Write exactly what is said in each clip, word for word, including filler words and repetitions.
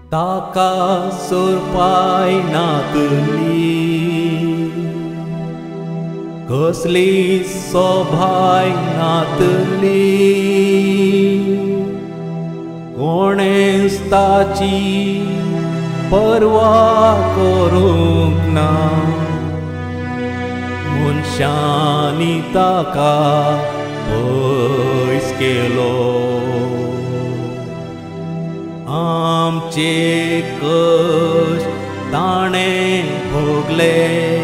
ताका सोरपाय नातली कसली सोभाय नातली कोणेंच ताची पर्वा करूंक ना मनशांनी ताका पयस केलो आमचे कश्ट ताणें भोगले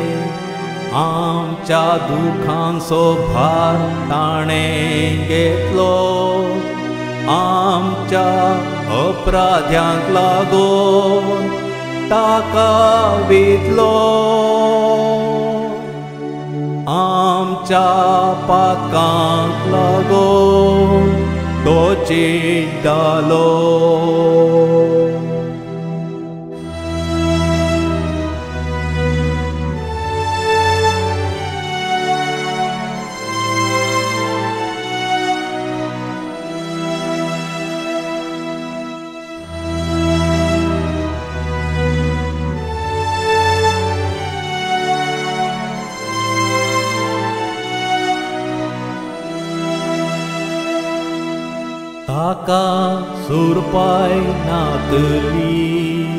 आमच्या दुखांचो भार ताणें घेतलो आमच्या अपराध्यांक लागून ताका वेदलो आमच्या पातकांक लागून दोचीत जालो ताका सोरपाय नातली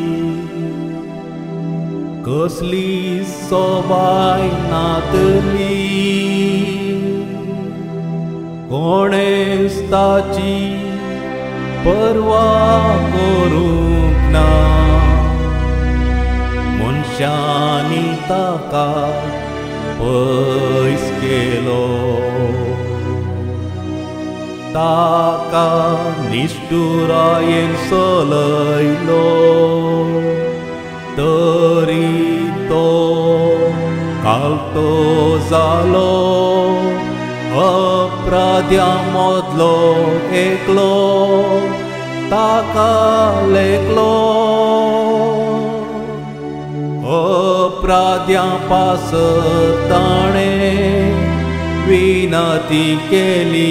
कसली सोबाय नातली कोणेंच ताची पर्वा करूंक ना मनशांनी ताका पयस केलो ताका निष्ठुरायेन चलयलो तरी तो कालतो जालो अपराध्यां मदलो एकलो ताका लेखलो अपराध्यां पासत ताणें विनती केली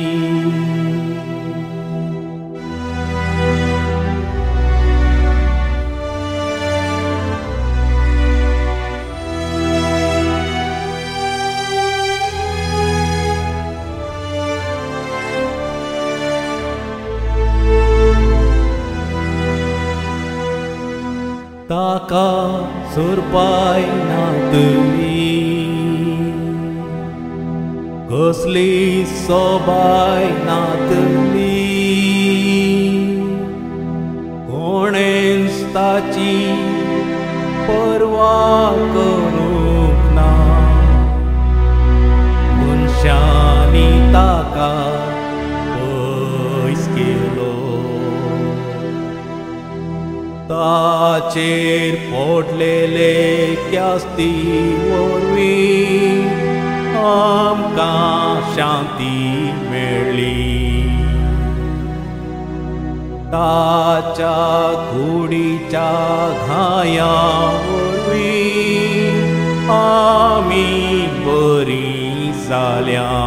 ताका सोरपाय नातली कसली सोबाय नातली कोणेंच ताची पर्वा करूंक ना मनशांनी ताका पयस केलो ताचेर पडलेले क्यास्ती वरवीं आमकां शांती मेळ्ळी ताच्या कुडीच्या घायां वरवीं आमी बरीं जाल्या